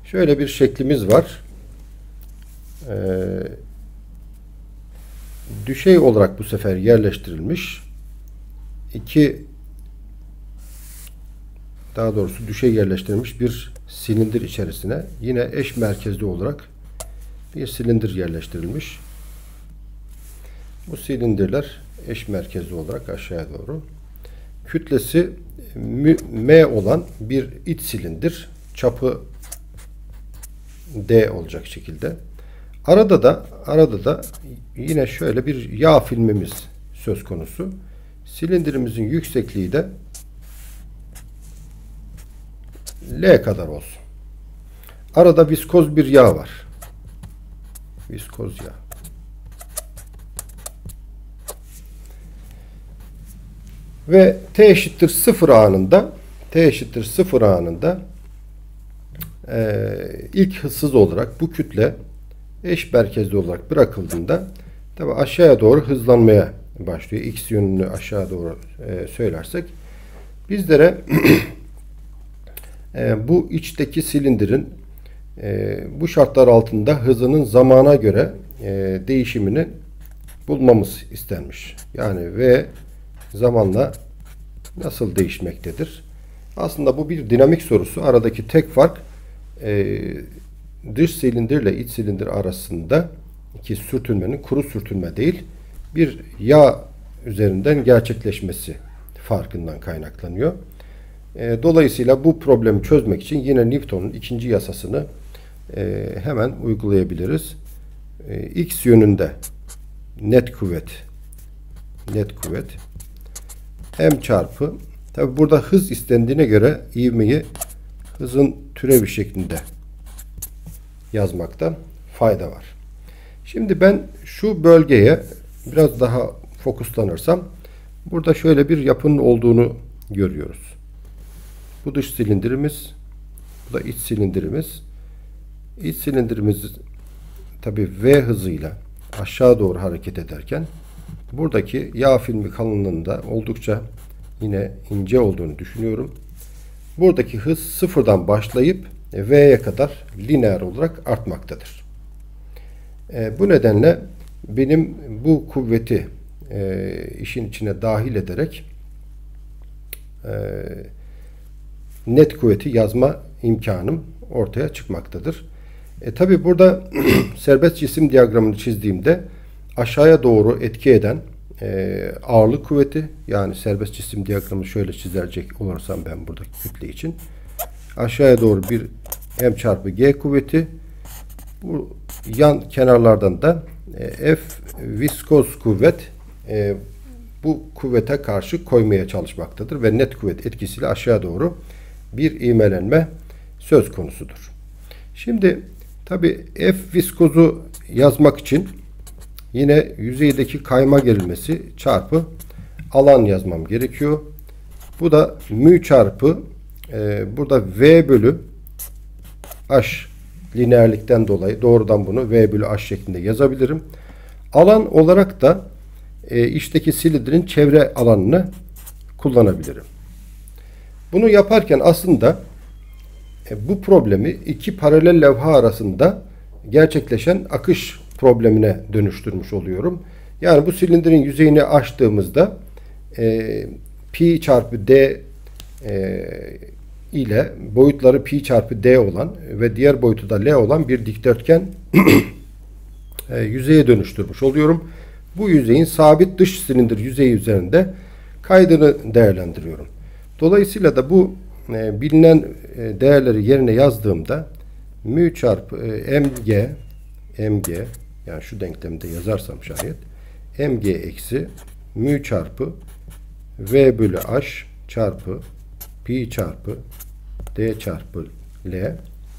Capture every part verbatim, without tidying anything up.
Şöyle bir şeklimiz var. Ee, düşey olarak bu sefer yerleştirilmiş. İki daha doğrusu düşey yerleştirilmiş bir silindir içerisine yine eş merkezli olarak bir silindir yerleştirilmiş. Bu silindirler eş merkezli olarak aşağıya doğru. Kütlesi M olan bir iç silindir. Çapı D olacak şekilde. Arada da arada da yine şöyle bir yağ filmimiz söz konusu. Silindirimizin yüksekliği de L kadar olsun. Arada viskoz bir yağ var. Viskoz yağ. Ve T eşittir sıfır anında T eşittir sıfır anında e, ilk hızsız olarak bu kütle eş merkezli olarak bırakıldığında tabi aşağıya doğru hızlanmaya başlıyor. X yönünü aşağı doğru e, söylersek bizlere e, bu içteki silindirin e, bu şartlar altında hızının zamana göre e, değişimini bulmamız istenmiş. Yani V zamanla nasıl değişmektedir? Aslında bu bir dinamik sorusu. Aradaki tek fark e, dış silindirle iç silindir arasında ki sürtünmenin kuru sürtünme değil bir yağ üzerinden gerçekleşmesi farkından kaynaklanıyor. E, dolayısıyla bu problemi çözmek için yine Newton'un ikinci yasasını e, hemen uygulayabiliriz. E, X yönünde net kuvvet net kuvvet M çarpı tabi burada hız istendiğine göre ivmeyi hızın türevi şeklinde yazmakta fayda var. Şimdi ben şu bölgeye biraz daha fokuslanırsam burada şöyle bir yapının olduğunu görüyoruz. Bu dış silindirimiz, bu da iç silindirimiz. İç silindirimiz tabi V hızıyla aşağı doğru hareket ederken buradaki yağ filmi kalınlığında oldukça yine ince olduğunu düşünüyorum. Buradaki hız sıfırdan başlayıp V'ye kadar lineer olarak artmaktadır. E, bu nedenle benim bu kuvveti e, işin içine dahil ederek e, net kuvveti yazma imkanım ortaya çıkmaktadır. E, tabi burada serbest cisim diyagramını çizdiğimde aşağıya doğru etki eden e, ağırlık kuvveti, yani serbest cisim diyagramını şöyle çizecek olursam ben buradaki kütle için aşağıya doğru bir M çarpı G kuvveti, bu yan kenarlardan da e, F viskoz kuvvet e, bu kuvvete karşı koymaya çalışmaktadır ve net kuvvet etkisiyle aşağı doğru bir ivmelenme söz konusudur. Şimdi tabi F viskozu yazmak için yine yüzeydeki kayma gerilmesi çarpı alan yazmam gerekiyor. Bu da mü çarpı e, burada V bölü H lineerlikten dolayı doğrudan bunu V bölü H şeklinde yazabilirim. Alan olarak da e, içteki silindirin çevre alanını kullanabilirim. Bunu yaparken aslında e, bu problemi iki paralel levha arasında gerçekleşen akış problemine dönüştürmüş oluyorum. Yani bu silindirin yüzeyini açtığımızda e, pi çarpı d e, ile boyutları pi çarpı d olan ve diğer boyutu da l olan bir dikdörtgen e, yüzeye dönüştürmüş oluyorum. Bu yüzeyin sabit dış silindir yüzeyi üzerinde kaydını değerlendiriyorum. Dolayısıyla da bu e, bilinen e, değerleri yerine yazdığımda mü çarpı e, mg mg yani şu denklemde yazarsam şayet mg eksi mü çarpı v bölü h çarpı pi çarpı d çarpı l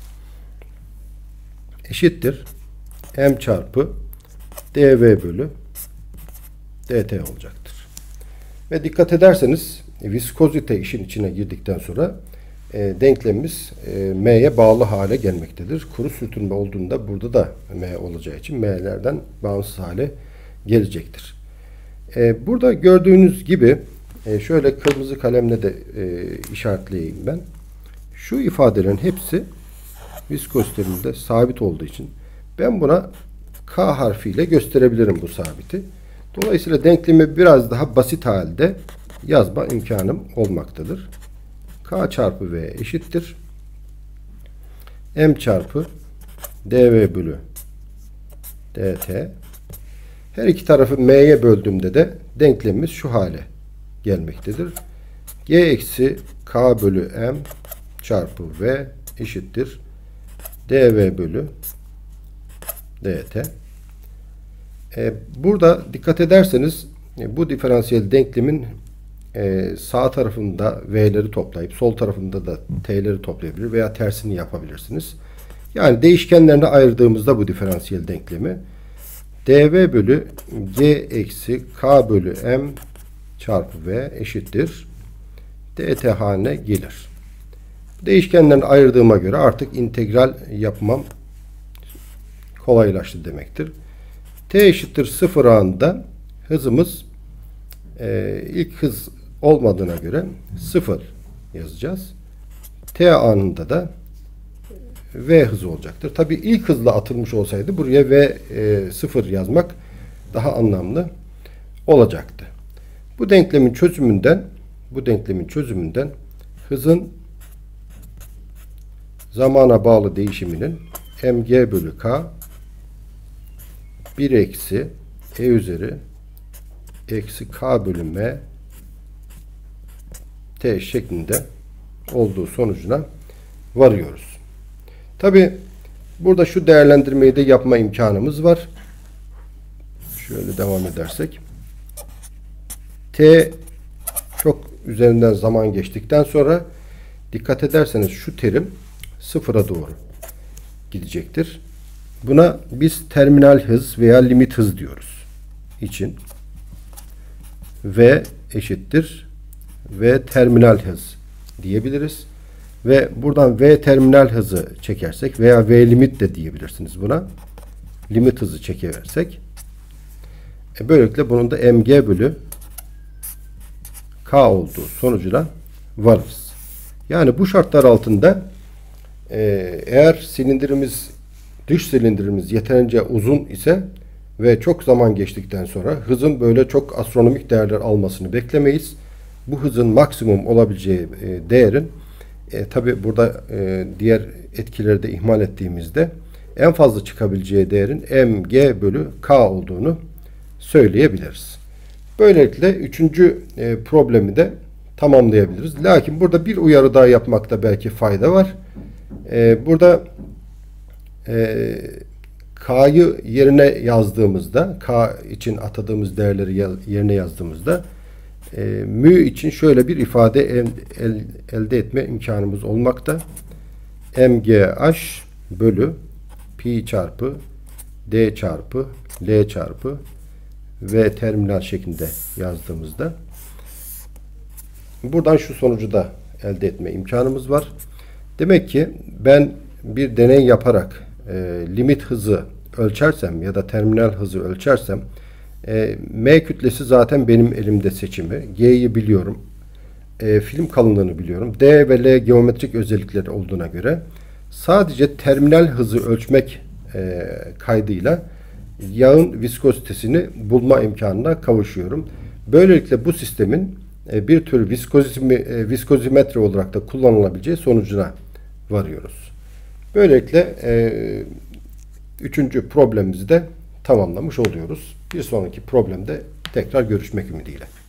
eşittir m çarpı dv bölü dt olacaktır. Ve dikkat ederseniz viskozite işin içine girdikten sonra e, denklemimiz e, m'ye bağlı hale gelmektedir. Kuru sürtünme olduğunda burada da m olacağı için m'lerden bağımsız hale gelecektir. E, burada gördüğünüz gibi e, şöyle kırmızı kalemle de e, işaretleyeyim ben. Şu ifadelerin hepsi viskozitenin sabit olduğu için ben buna K harfiyle gösterebilirim bu sabiti. Dolayısıyla denklemi biraz daha basit halde yazma imkanım olmaktadır. K çarpı V eşittir M çarpı dV bölü dt. Her iki tarafı m'ye böldüğümde de denklemimiz şu hale gelmektedir. G eksi K bölü M çarpı V eşittir dV bölü dt. Ee, burada dikkat ederseniz bu diferansiyel denklemin e, sağ tarafında V'leri toplayıp sol tarafında da T'leri toplayabilir veya tersini yapabilirsiniz. Yani değişkenlerine ayırdığımızda bu diferansiyel denklemi dV bölü G eksi K bölü M çarpı V eşittir dt haline gelir. Değişkenlerini ayırdığıma göre artık integral yapmam kolaylaştı demektir. T eşittir sıfır anında hızımız e, ilk hız olmadığına göre sıfır yazacağız. T anında da V hızı olacaktır. Tabi ilk hızla atılmış olsaydı buraya V e, sıfır yazmak daha anlamlı olacaktı. Bu denklemin çözümünden bu denklemin çözümünden hızın zamana bağlı değişiminin mg bölü k bir eksi e üzeri eksi k bölü m t şeklinde olduğu sonucuna varıyoruz. Tabi burada şu değerlendirmeyi de yapma imkanımız var. Şöyle devam edersek. T çok üzerinden zaman geçtikten sonra dikkat ederseniz şu terim sıfıra doğru gidecektir. Buna biz terminal hız veya limit hız diyoruz. İçin V eşittir V terminal hız diyebiliriz. Ve buradan V terminal hızı çekersek veya V limit de diyebilirsiniz buna. Limit hızı çekersek e böylelikle bunun da mg bölü k olduğu sonucuna varırız. Yani bu şartlar altında e, eğer silindirimiz dış silindirimiz yeterince uzun ise ve çok zaman geçtikten sonra hızın böyle çok astronomik değerler almasını beklemeyiz. Bu hızın maksimum olabileceği e, değerin E, tabi burada e, diğer etkileri de ihmal ettiğimizde en fazla çıkabileceği değerin mg bölü k olduğunu söyleyebiliriz. Böylelikle üçüncü e, problemi de tamamlayabiliriz. Lakin burada bir uyarı daha yapmakta belki fayda var. E, burada e, k'yı yerine yazdığımızda, k için atadığımız değerleri yerine yazdığımızda E, mü için şöyle bir ifade el, el, elde etme imkanımız olmakta. Mgh bölü pi çarpı d çarpı l çarpı v terminal şeklinde yazdığımızda buradan şu sonucu da elde etme imkanımız var. Demek ki ben bir deney yaparak e, limit hızı ölçersem ya da terminal hızı ölçersem E, M kütlesi zaten benim elimde seçimi. G'yi biliyorum. E, film kalınlığını biliyorum. D ve L geometrik özellikleri olduğuna göre sadece terminal hızı ölçmek e, kaydıyla yağın viskozitesini bulma imkanına kavuşuyorum. Böylelikle bu sistemin e, bir tür viskozimi, e, viskozimetre olarak da kullanılabileceği sonucuna varıyoruz. Böylelikle e, üçüncü problemimizi de tamamlamış oluyoruz. Bir sonraki problemde tekrar görüşmek ümidiyle.